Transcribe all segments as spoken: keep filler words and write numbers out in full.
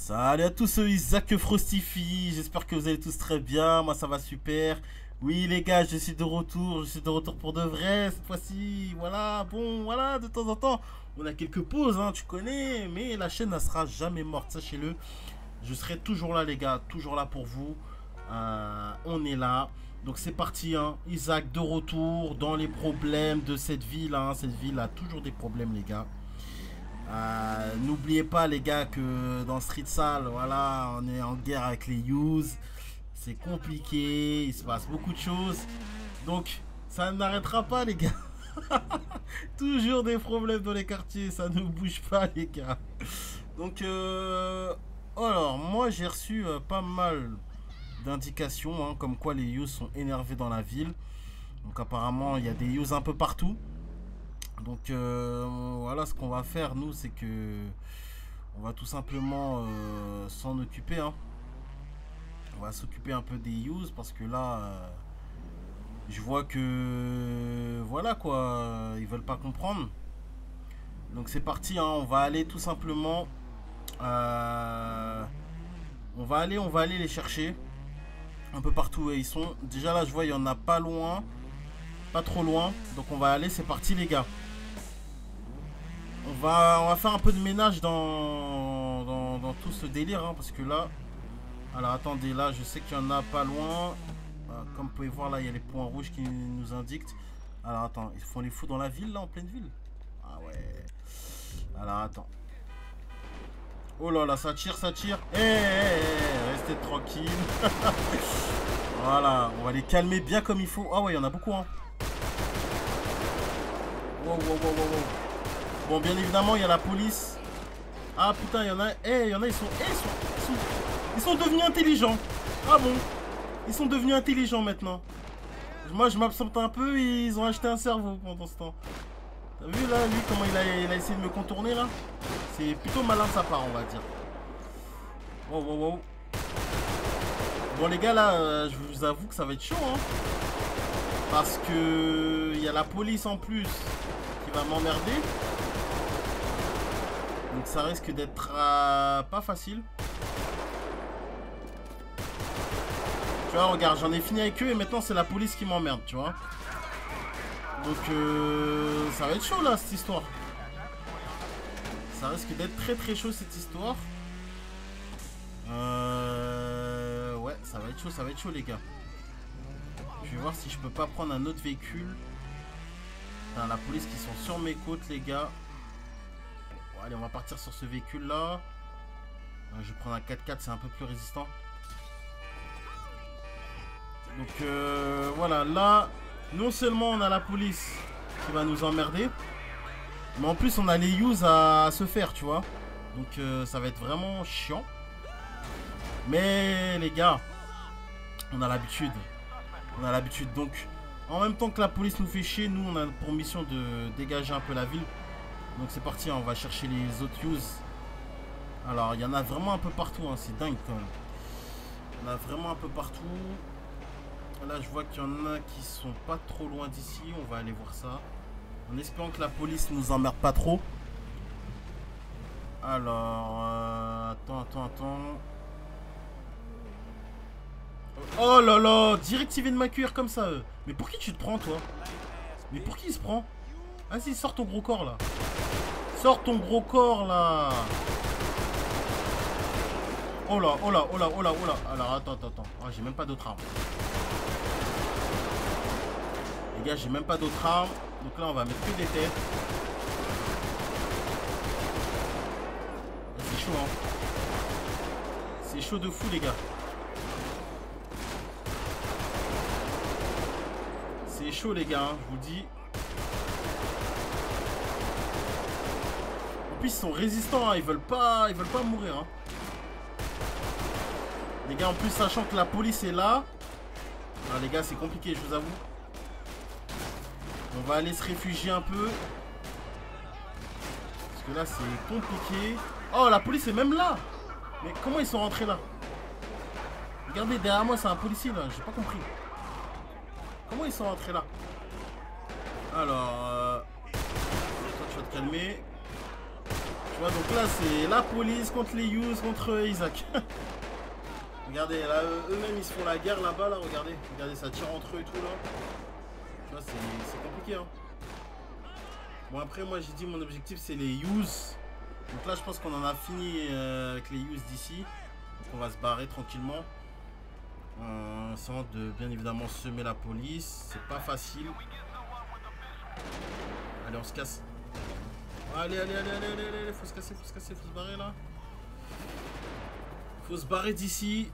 Salut à tous, c'est Isaac Frostify, j'espère que vous allez tous très bien, moi ça va super. Oui les gars, je suis de retour, je suis de retour pour de vrai cette fois-ci, voilà, bon, voilà, de temps en temps, on a quelques pauses, hein, tu connais, mais la chaîne ne sera jamais morte, sachez-le. Je serai toujours là les gars, toujours là pour vous, euh, on est là. Donc c'est parti, hein. Isaac de retour dans les problèmes de cette ville, hein. Cette ville a toujours des problèmes les gars. Euh, N'oubliez pas les gars que dans Street Sale, voilà, on est en guerre avec les Use. C'est compliqué, il se passe beaucoup de choses. Donc ça n'arrêtera pas les gars. Toujours des problèmes dans les quartiers, ça ne bouge pas les gars. Donc euh, alors moi j'ai reçu euh, pas mal d'indications, hein, comme quoi les Use sont énervés dans la ville. Donc apparemment il y a des Use un peu partout. Donc euh, voilà, ce qu'on va faire nous, c'est que on va tout simplement euh, s'en occuper, hein. On va s'occuper un peu des use parce que là euh, je vois que voilà quoi, ils veulent pas comprendre. Donc c'est parti, hein, on va aller tout simplement euh, on va aller on va aller les chercher un peu partout où ils sont. Déjà là je vois il y en a pas loin, pas trop loin, donc on va aller, c'est parti les gars. On va, on va faire un peu de ménage dans, dans, dans tout ce délire, hein, parce que là... Alors attendez, là je sais qu'il y en a pas loin. Euh, comme vous pouvez voir là, il y a les points rouges qui nous indiquent. Alors attends, ils font les fous dans la ville là, en pleine ville? Ah ouais. Alors attends. Oh là là, ça tire, ça tire. Eh, hey, hey, hey, restez tranquille. Voilà, on va les calmer bien comme il faut. Ah ouais, il y en a beaucoup, hein. Wow, wow, wow, wow, wow. Bon, bien évidemment, il y a la police. Ah putain, il y en a. Eh, il y en a, ils sont... Eh, ils sont... Ils sont... Ils sont devenus intelligents. Ah bon? Ils sont devenus intelligents maintenant. Moi, je m'absente un peu et ils ont acheté un cerveau pendant ce temps. T'as vu là, lui, comment il a, il a essayé de me contourner là? C'est plutôt malin de sa part, on va dire. Wow, wow, wow. Bon, les gars, là, euh, je vous avoue que ça va être chaud, hein. Parce que... Il y a la police en plus qui va m'emmerder. Donc ça risque d'être euh, pas facile. Tu vois, regarde, j'en ai fini avec eux et maintenant c'est la police qui m'emmerde, tu vois. Donc euh, ça va être chaud là, cette histoire. Ça risque d'être très très chaud cette histoire. Euh, ouais, ça va être chaud, ça va être chaud les gars. Je vais voir si je peux pas prendre un autre véhicule. Putain, la police qui sont sur mes côtes les gars. Bon, allez, on va partir sur ce véhicule là. Je vais prendre un quatre quatre, c'est un peu plus résistant. Donc euh, voilà, là, non seulement on a la police qui va nous emmerder, mais en plus on a les use à, à se faire, tu vois. Donc euh, ça va être vraiment chiant. Mais les gars, on a l'habitude. On a l'habitude. Donc en même temps que la police nous fait chier, nous on a pour mission de dégager un peu la ville. Donc c'est parti, hein, on va chercher les autres use. Alors il y en a vraiment un peu partout, hein, c'est dingue quand même. Il y en a vraiment un peu partout. Là je vois qu'il y en a qui sont pas trop loin d'ici. On va aller voir ça en espérant que la police nous emmerde pas trop. Alors euh, attends attends attends. Oh là là, direct ils viennent m'accueillir comme ça eux. Mais pour qui tu te prends toi? Mais pour qui il se prend? Vas-y, sors ton gros corps là. Sors ton gros corps là. Oh là, oh là, oh là, oh là, oh là. Alors attends, attends, attends. Ah, j'ai même pas d'autres armes. Les gars, j'ai même pas d'autres armes. Donc là, on va mettre que des têtes. C'est chaud, hein. C'est chaud de fou, les gars. C'est chaud, les gars, hein, je vous dis. En plus, ils sont résistants, hein. Ils veulent pas, ils veulent pas mourir, hein. Les gars, en plus, sachant que la police est là. Ah, les gars, c'est compliqué, je vous avoue. On va aller se réfugier un peu. Parce que là, c'est compliqué. Oh, la police est même là. Mais comment ils sont rentrés là? Regardez, derrière moi, c'est un policier, là. J'ai pas compris. Comment ils sont rentrés là? Alors... Euh... Toi, tu vas te calmer. vois, donc là, c'est la police contre les Hughes contre Isaac. Regardez, là, eux-mêmes, ils se font la guerre là-bas, là, regardez. Regardez, ça tire entre eux et tout, là. Tu vois, c'est compliqué, hein. Bon, après, moi, j'ai dit, mon objectif, c'est les Hughes. Donc là, je pense qu'on en a fini euh, avec les Hughes d'ici. Donc on va se barrer tranquillement. En essayant de, bien évidemment, semer la police. C'est pas facile. Allez, on se casse. Allez, allez, allez, allez, allez, allez, faut se casser, faut se casser, faut se barrer là. Faut se barrer d'ici.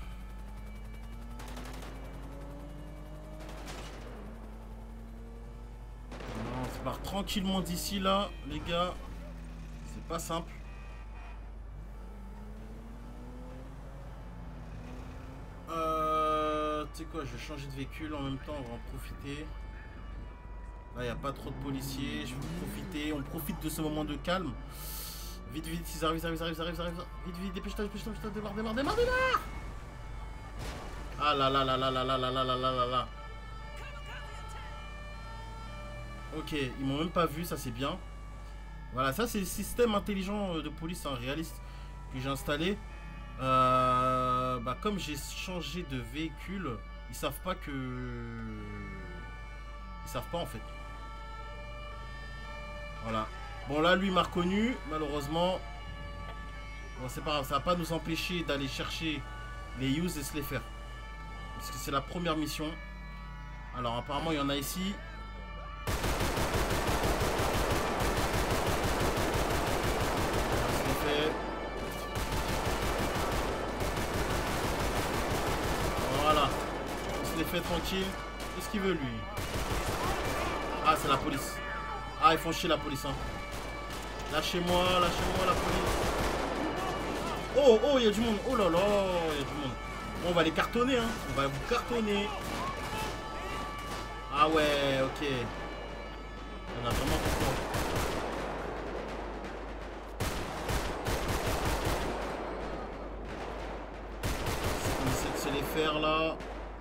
On se barre tranquillement d'ici là, les gars. C'est pas simple. Euh, tu sais quoi, je vais changer de véhicule en même temps, on va en profiter. Là, il n'y a pas trop de policiers, je vais profiter. On profite de ce moment de calme. Vite, vite, ils arrivent, ils arrivent, ils arrivent, ils arrivent, ils arrivent. Vite, vite, dépêche-toi, dépêche-toi, dépêche-toi, démarre, démarre, démarre, démarre. Ah là là là là là là là là là là là là. Ok, ils m'ont même pas vu, ça c'est bien. Voilà, ça c'est le système intelligent de police, hein, réaliste, que j'ai installé. Euh, bah, comme j'ai changé de véhicule, ils savent pas que... Ils savent pas en fait. Voilà. Bon là lui m'a reconnu, malheureusement. Bon c'est pas grave, ça va pas nous empêcher d'aller chercher les Hughes et se les faire. Parce que c'est la première mission. Alors apparemment il y en a ici. Voilà. On se les fait tranquille. Qu'est-ce qu'il veut lui? Ah c'est la police. Ah ils font chier la police hein. Lâchez-moi, lâchez-moi la police. Oh oh il y a du monde. Oh là là, il y a du monde. Bon, on va les cartonner hein. On va vous cartonner. Ah ouais ok. On a vraiment beaucoup. On essaie de se les faire là.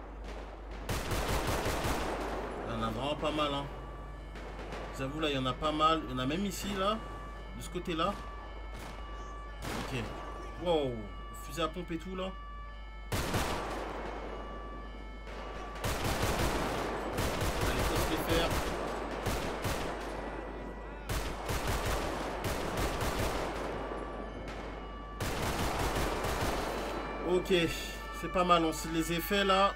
Il y en a vraiment pas mal hein. J'avoue là il y en a pas mal. Il y en a même ici là. De ce côté là. Ok. Wow. Fusée à pompe et tout là. Allez, faut se les faire. Ok. C'est pas mal. On se les effets là.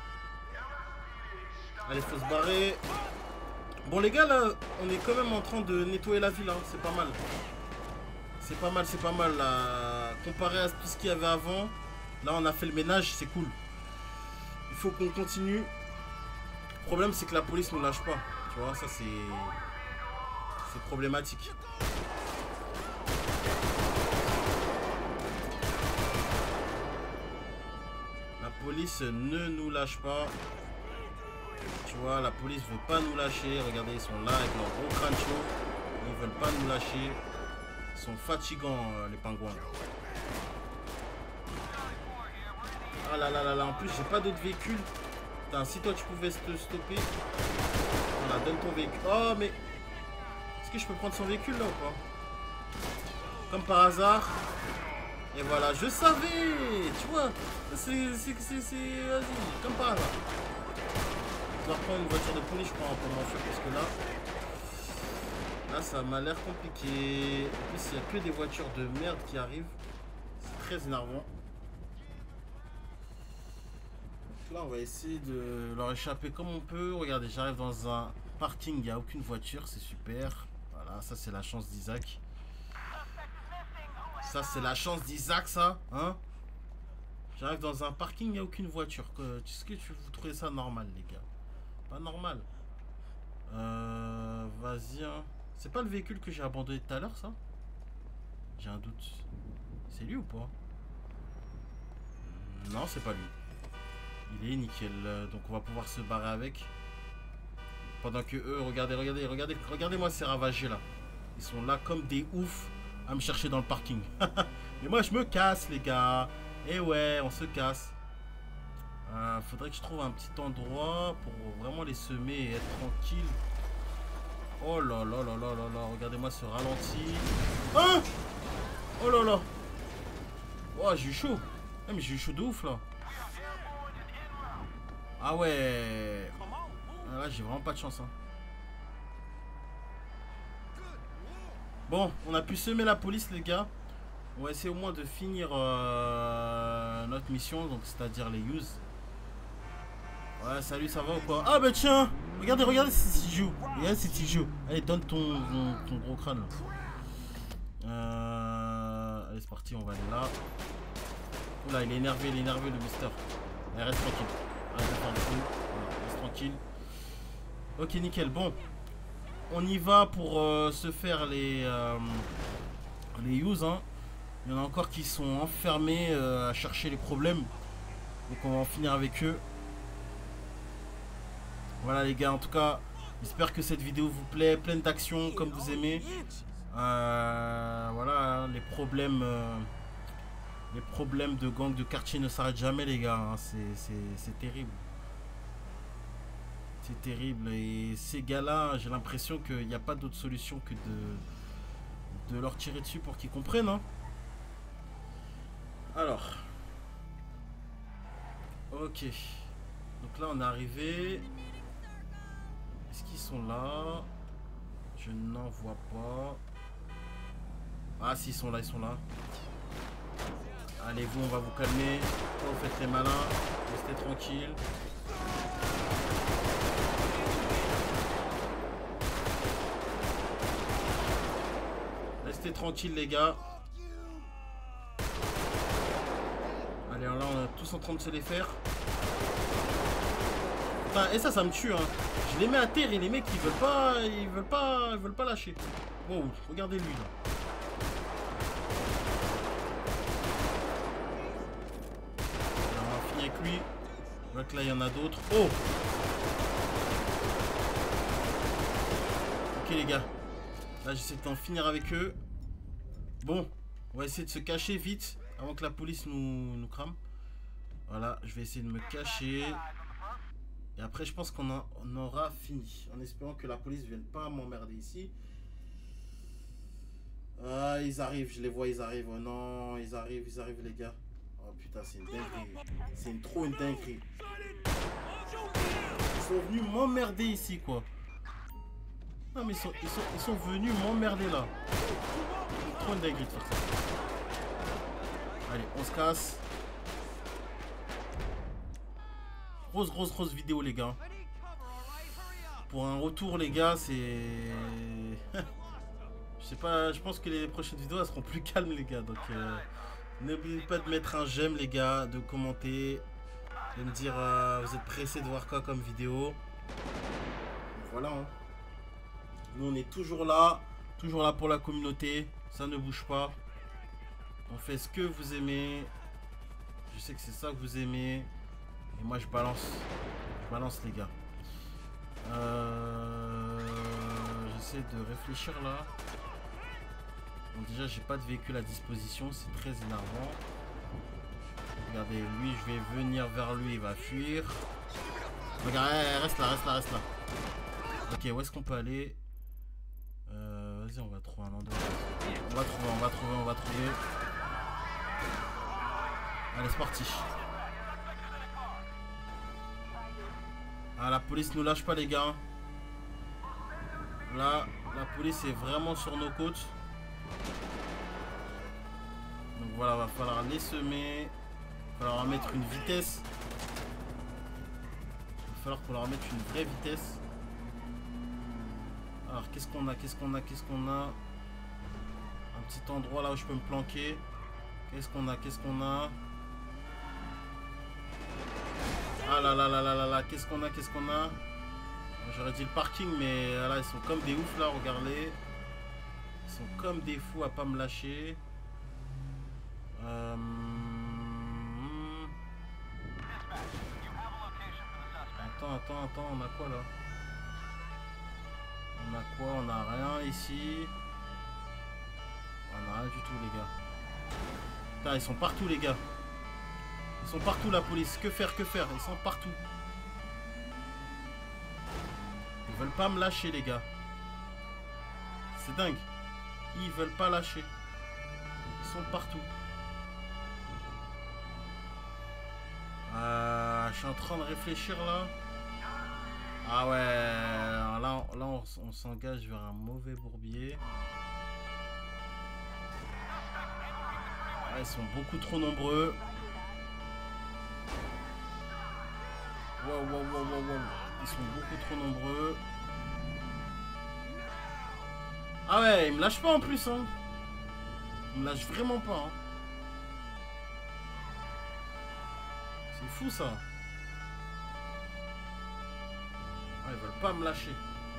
Allez, faut se barrer. Bon les gars là, on est quand même en train de nettoyer la ville, hein. C'est pas mal. C'est pas mal, c'est pas mal là. Comparé à tout ce qu'il y avait avant, là on a fait le ménage, c'est cool. Il faut qu'on continue. Le problème c'est que la police ne lâche pas. Tu vois, ça c'est... C'est problématique. La police ne nous lâche pas. Tu vois, la police veut pas nous lâcher. Regardez, ils sont là avec leur gros crâne chaud. Ils veulent pas nous lâcher. Ils sont fatigants, euh, les pingouins. Ah là là là là. En plus, j'ai pas d'autres véhicules. Putain, si toi tu pouvais te stopper. Voilà, donne ton véhicule. Oh, mais. Est-ce que je peux prendre son véhicule là ou pas? Comme par hasard. Et voilà, je savais. Tu vois, c'est. Vas-y, comme par hasard. Je dois reprendre une voiture de police, je crois, pour m'enfuir parce que là, là, ça m'a l'air compliqué. En plus, il n'y a que des voitures de merde qui arrivent. C'est très énervant. Donc là, on va essayer de leur échapper comme on peut. Regardez, j'arrive dans un parking, il n'y a aucune voiture, c'est super. Voilà, ça, c'est la chance d'Isaac. Ça, c'est la chance d'Isaac, ça. Hein? J'arrive dans un parking, il n'y a aucune voiture. Est-ce que vous trouvez ça normal, les gars? Pas normal. Euh, Vas-y. Hein. C'est pas le véhicule que j'ai abandonné tout à l'heure, ça? J'ai un doute. C'est lui ou pas? Non, c'est pas lui. Il est nickel. Donc on va pouvoir se barrer avec. Pendant que eux, regardez, regardez, regardez, regardez-moi ces ravagés là. Ils sont là comme des oufs à me chercher dans le parking. Mais moi, je me casse, les gars. Et ouais, on se casse. Euh, faudrait que je trouve un petit endroit pour vraiment les semer et être tranquille. Oh là là là là là là, regardez-moi ce ralenti. Hein? Oh là là. Oh, j'ai eu chaud. Ah, mais j'ai eu chaud de ouf là. Ah ouais. Ah, là, j'ai vraiment pas de chance. Hein. Bon, on a pu semer la police, les gars. On va essayer au moins de finir euh, notre mission, donc c'est-à-dire les use. Ouais, salut, ça va ou quoi? Ah bah tiens, regardez, regardez si tu joues. Regardez si tu joues. Allez, donne ton, ton, ton gros crâne là. Euh, allez, c'est parti, on va aller là. Oula, il est énervé, il est énervé le mister. Allez, reste tranquille. Arrête de faire des coups. Voilà, reste tranquille. Ok, nickel. Bon, on y va pour euh, se faire les, euh, les use, hein. Il y en a encore qui sont enfermés euh, à chercher les problèmes. Donc on va en finir avec eux. Voilà les gars, en tout cas, j'espère que cette vidéo vous plaît, pleine d'action comme vous aimez. Euh, voilà, les problèmes, euh, les problèmes de gang de quartier ne s'arrêtent jamais les gars. Hein. C'est terrible. C'est terrible. Et ces gars-là, j'ai l'impression qu'il n'y a pas d'autre solution que de, de leur tirer dessus pour qu'ils comprennent. Hein. Alors. Ok. Donc là, on est arrivé. Est-ce qu'ils sont là? Je n'en vois pas. Ah, si, ils sont là, ils sont là. Allez, vous, on va vous calmer. Vous faites les malins. Restez tranquille. Restez tranquille, les gars. Allez, là, on est tous en train de se les faire. Putain, et ça, ça me tue, hein. Je les mets à terre et les mecs, ils veulent pas, ils veulent pas, ils veulent pas lâcher. Wow, regardez lui, là. Alors, on va finir avec lui. Je vois que là, il y en a d'autres. Oh! Ok, les gars. Là, j'essaie d'en finir avec eux. Bon, on va essayer de se cacher vite avant que la police nous, nous crame. Voilà, je vais essayer de me cacher. Et après, je pense qu'on on aura fini. En espérant que la police ne vienne pas m'emmerder ici. Ah, ils arrivent, je les vois, ils arrivent. Oh non, ils arrivent, ils arrivent, les gars. Oh putain, c'est une dinguerie. C'est une, trop une dinguerie. Ils sont venus m'emmerder ici, quoi. Non, mais ils sont, ils sont, ils sont venus m'emmerder là. C'est trop une dinguerie de faire ça. Allez, on se casse. Grosse, grosse, grosse vidéo, les gars. Pour un retour, les gars, c'est... Je sais pas, je pense que les prochaines vidéos, elles seront plus calmes, les gars. Donc, euh, n'oubliez pas de mettre un j'aime, les gars, de commenter, de me dire, euh, vous êtes pressés de voir quoi comme vidéo. Voilà, hein. Nous, on est toujours là, toujours là pour la communauté. Ça ne bouge pas. On fait ce que vous aimez. Je sais que c'est ça que vous aimez. Et moi je balance, je balance les gars. Euh, J'essaie de réfléchir là. Bon, déjà j'ai pas de véhicule à disposition, c'est très énervant. Regardez, lui je vais venir vers lui, il va fuir. Regarde, reste là, reste là, reste là. Ok, où est-ce qu'on peut aller? euh, Vas-y, on va trouver un endroit. On va trouver, on va trouver, on va trouver. Allez, c'est parti. Ah, la police nous lâche pas, les gars. Là, la police est vraiment sur nos côtes. Donc voilà, va falloir les semer. Va falloir mettre une vitesse. Va falloir qu'on leur mette une vraie vitesse. Alors, qu'est-ce qu'on a? Qu'est-ce qu'on a? Qu'est-ce qu'on a? Un petit endroit là où je peux me planquer. Qu'est-ce qu'on a? Qu'est-ce qu'on a? Ah là là là là là là, qu'est-ce qu'on a, qu'est-ce qu'on a? J'aurais dit le parking, mais là ils sont comme des oufs là, regardez. Ils sont comme des fous à pas me lâcher. Euh... Attends, attends, attends, on a quoi là? On a quoi? On a rien ici. On a rien du tout, les gars. Putain, ils sont partout, les gars. Ils sont partout, la police. Que faire, que faire? Ils sont partout. Ils veulent pas me lâcher, les gars. C'est dingue. Ils veulent pas lâcher. Ils sont partout. Euh, je suis en train de réfléchir là. Ah ouais, là, là on, on s'engage vers un mauvais bourbier. Ah, ils sont beaucoup trop nombreux. Wow, wow, wow, wow, wow. Ils sont beaucoup trop nombreux. Ah ouais, ils me lâchent pas en plus, hein. Ils me lâchent vraiment pas, hein. C'est fou ça. Ah, ils veulent pas me lâcher.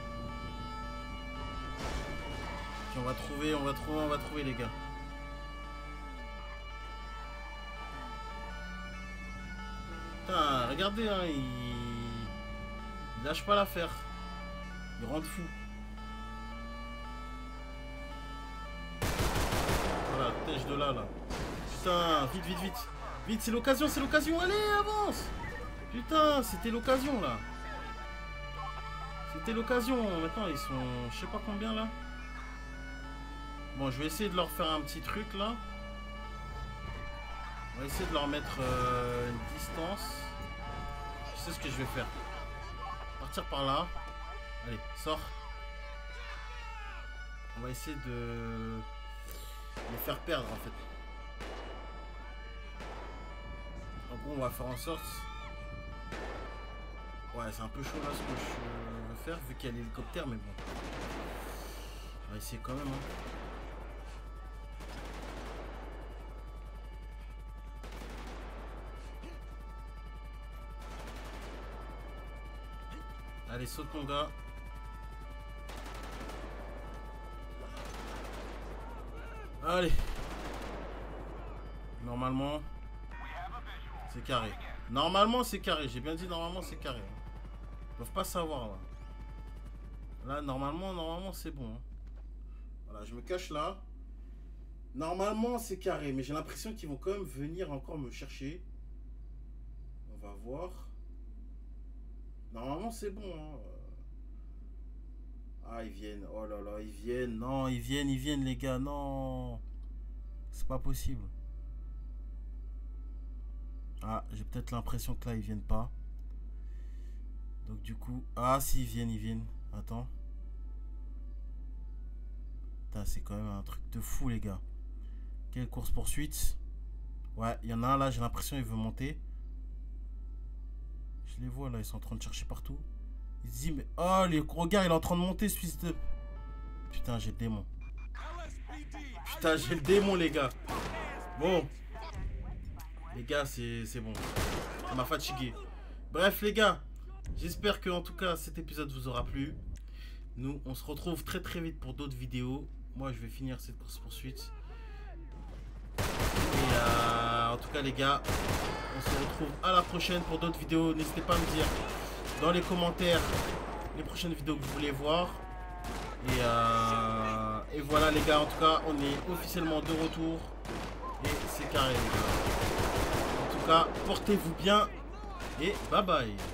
Puis on va trouver, on va trouver, on va trouver les gars. Putain, regardez, hein, ils... ils lâchent pas l'affaire. Ils rendent fou. Voilà, tèche de là, là. Putain, vite, vite, vite. Vite, c'est l'occasion, c'est l'occasion. Allez, avance. Putain, c'était l'occasion, là. C'était l'occasion. Maintenant, ils sont... Je sais pas combien, là. Bon, je vais essayer de leur faire un petit truc, là. On va essayer de leur mettre euh, une distance. Je sais ce que je vais faire. Partir par là. Allez, sors. On va essayer de les faire perdre en fait. En gros, on va faire en sorte. Ouais, c'est un peu chaud là ce que je veux faire vu qu'il y a l'hélicoptère, mais bon. On va essayer quand même. Hein. Allez, saute mon gars. Allez. Normalement, c'est carré. Normalement, c'est carré. J'ai bien dit normalement, c'est carré. Ils peuvent pas savoir là. Là, normalement, normalement, c'est bon. Voilà, je me cache là. Normalement, c'est carré. Mais j'ai l'impression qu'ils vont quand même venir encore me chercher. On va voir. Normalement, c'est bon. Hein. Ah, ils viennent. Oh là là, ils viennent. Non, ils viennent, ils viennent, les gars. Non. C'est pas possible. Ah, j'ai peut-être l'impression que là, ils viennent pas. Donc, du coup... Ah, si, ils viennent, ils viennent. Attends. Putain, c'est quand même un truc de fou, les gars. Quelle course-poursuite. Ouais, il y en a un là, j'ai l'impression qu'il veut monter. Je les vois là, ils sont en train de chercher partout. Il se dit, mais oh, les regards, il est en train de monter, ce fils de. Putain, j'ai le démon. Putain, j'ai le démon, les gars. Bon, les gars, c'est bon. Ça m'a fatigué. Bref, les gars, j'espère que en tout cas cet épisode vous aura plu. Nous, on se retrouve très très vite pour d'autres vidéos. Moi, je vais finir cette course poursuite. Et euh, en tout cas, les gars, on se retrouve à la prochaine pour d'autres vidéos. N'hésitez pas à me dire dans les commentaires les prochaines vidéos que vous voulez voir. Et, euh, et voilà, les gars, en tout cas, on est officiellement de retour. Et c'est carré, les gars. En tout cas, portez-vous bien. Et bye bye.